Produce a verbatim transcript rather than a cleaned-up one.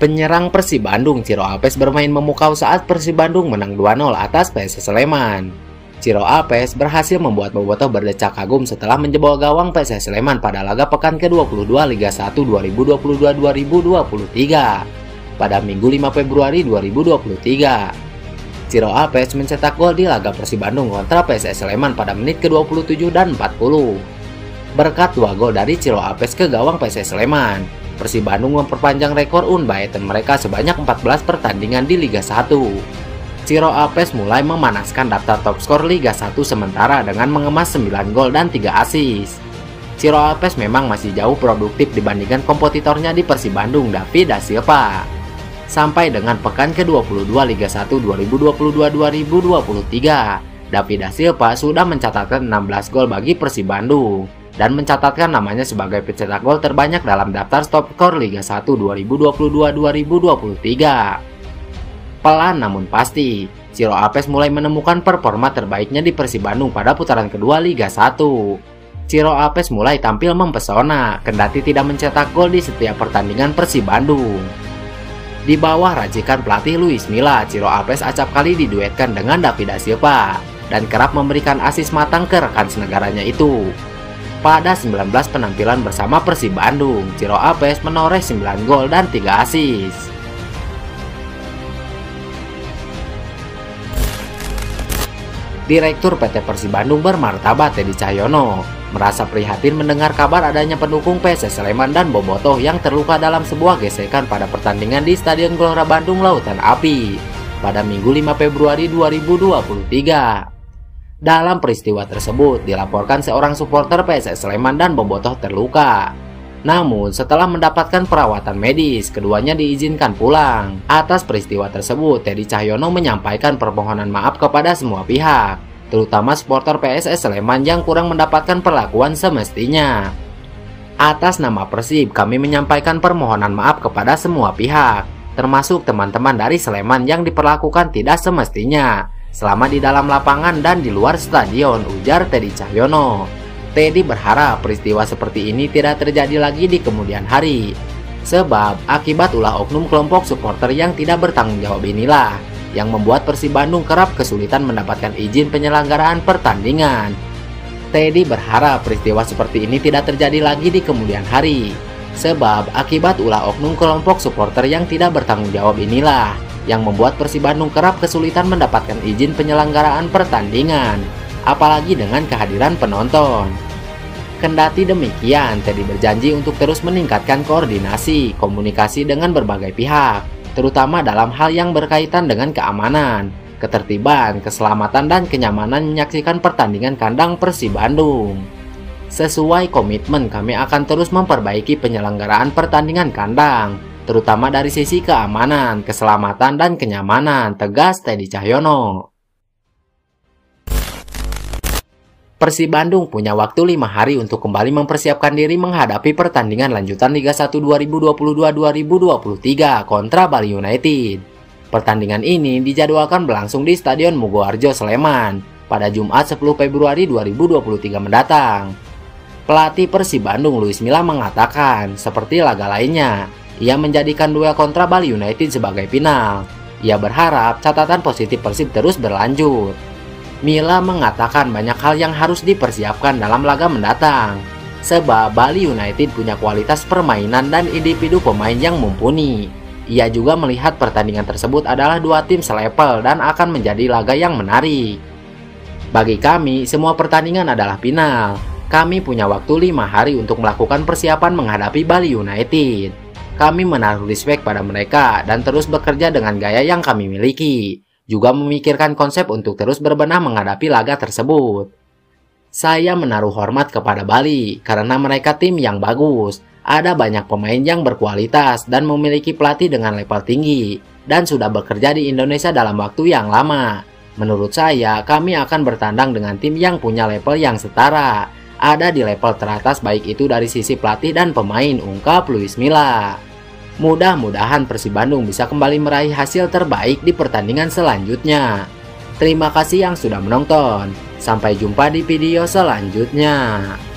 Penyerang Persib Bandung Ciro Alpes bermain memukau saat Persib Bandung menang dua nol atas P S S Sleman. Ciro Alpes berhasil membuat bobotoh berdecak kagum setelah menjebol gawang P S S Sleman pada laga pekan ke dua puluh dua Liga satu dua ribu dua puluh dua dua ribu dua puluh tiga pada Minggu lima Februari dua ribu dua puluh tiga. Ciro Alpes mencetak gol di laga Persib Bandung kontra P S S Sleman pada menit ke dua puluh tujuh dan empat puluh. Berkat dua gol dari Ciro Alpes ke gawang P S S Sleman, Persib Bandung memperpanjang rekor unbeaten mereka sebanyak empat belas pertandingan di Liga satu. Ciro Alpes mulai memanaskan daftar top skor Liga satu sementara dengan mengemas sembilan gol dan tiga assist. Ciro Alpes memang masih jauh produktif dibandingkan kompetitornya di Persib Bandung, David da Silva. Sampai dengan pekan ke dua puluh dua Liga satu dua ribu dua puluh dua dua ribu dua puluh tiga, David da Silva sudah mencatatkan enam belas gol bagi Persib Bandung dan mencatatkan namanya sebagai pencetak gol terbanyak dalam daftar top skor Liga satu dua ribu dua puluh dua dua ribu dua puluh tiga. Pelan namun pasti, Ciro Alpes mulai menemukan performa terbaiknya di Persib Bandung pada putaran kedua Liga satu. Ciro Alpes mulai tampil mempesona, kendati tidak mencetak gol di setiap pertandingan Persib Bandung. Di bawah racikan pelatih Luis Milla, Ciro Alpes acap kali diduetkan dengan David da Silva dan kerap memberikan asis matang ke rekan senegaranya itu. Pada sembilan belas penampilan bersama Persib Bandung, Ciro Alpes menoreh sembilan gol dan tiga assist. Direktur P T Persib Bandung bermartabat Teddy Cahyono merasa prihatin mendengar kabar adanya pendukung P S S Sleman dan bobotoh yang terluka dalam sebuah gesekan pada pertandingan di Stadion Gelora Bandung Lautan Api pada Minggu lima Februari dua ribu dua puluh tiga. Dalam peristiwa tersebut dilaporkan seorang supporter P S S Sleman dan bobotoh terluka. Namun setelah mendapatkan perawatan medis, keduanya diizinkan pulang. Atas peristiwa tersebut, Teddy Cahyono menyampaikan permohonan maaf kepada semua pihak, terutama supporter P S S Sleman yang kurang mendapatkan perlakuan semestinya. Atas nama Persib, kami menyampaikan permohonan maaf kepada semua pihak, termasuk teman-teman dari Sleman yang diperlakukan tidak semestinya selama di dalam lapangan dan di luar stadion, ujar Teddy Cahyono. Teddy berharap peristiwa seperti ini tidak terjadi lagi di kemudian hari, sebab akibat ulah oknum kelompok supporter yang tidak bertanggung jawab inilah yang membuat Persib Bandung kerap kesulitan mendapatkan izin penyelenggaraan pertandingan. Teddy berharap peristiwa seperti ini tidak terjadi lagi di kemudian hari, sebab akibat ulah oknum kelompok supporter yang tidak bertanggung jawab inilah yang membuat Persib Bandung kerap kesulitan mendapatkan izin penyelenggaraan pertandingan, apalagi dengan kehadiran penonton. Kendati demikian, Teddy berjanji untuk terus meningkatkan koordinasi, komunikasi dengan berbagai pihak, terutama dalam hal yang berkaitan dengan keamanan, ketertiban, keselamatan, dan kenyamanan menyaksikan pertandingan kandang Persib Bandung. Sesuai komitmen, kami akan terus memperbaiki penyelenggaraan pertandingan kandang, terutama dari sisi keamanan, keselamatan, dan kenyamanan, tegas Teddy Cahyono. Persib Bandung punya waktu lima hari untuk kembali mempersiapkan diri menghadapi pertandingan lanjutan Liga satu dua ribu dua puluh dua dua ribu dua puluh tiga kontra Bali United. Pertandingan ini dijadwalkan berlangsung di Stadion Mugoarjo, Sleman pada Jumat sepuluh Februari dua ribu dua puluh tiga mendatang. Pelatih Persib Bandung Luis Milla mengatakan, seperti laga lainnya, ia menjadikan duel kontra Bali United sebagai final. Ia berharap catatan positif Persib terus berlanjut. Milla mengatakan banyak hal yang harus dipersiapkan dalam laga mendatang, sebab Bali United punya kualitas permainan dan individu pemain yang mumpuni. Ia juga melihat pertandingan tersebut adalah dua tim selevel dan akan menjadi laga yang menarik. Bagi kami, semua pertandingan adalah final. Kami punya waktu lima hari untuk melakukan persiapan menghadapi Bali United. Kami menaruh respek pada mereka dan terus bekerja dengan gaya yang kami miliki. Juga memikirkan konsep untuk terus berbenah menghadapi laga tersebut. Saya menaruh hormat kepada Bali karena mereka tim yang bagus, ada banyak pemain yang berkualitas dan memiliki pelatih dengan level tinggi, dan sudah bekerja di Indonesia dalam waktu yang lama. Menurut saya, kami akan bertandang dengan tim yang punya level yang setara, ada di level teratas baik itu dari sisi pelatih dan pemain, ungkap Luis Milla. Mudah-mudahan Persib Bandung bisa kembali meraih hasil terbaik di pertandingan selanjutnya. Terima kasih yang sudah menonton. Sampai jumpa di video selanjutnya.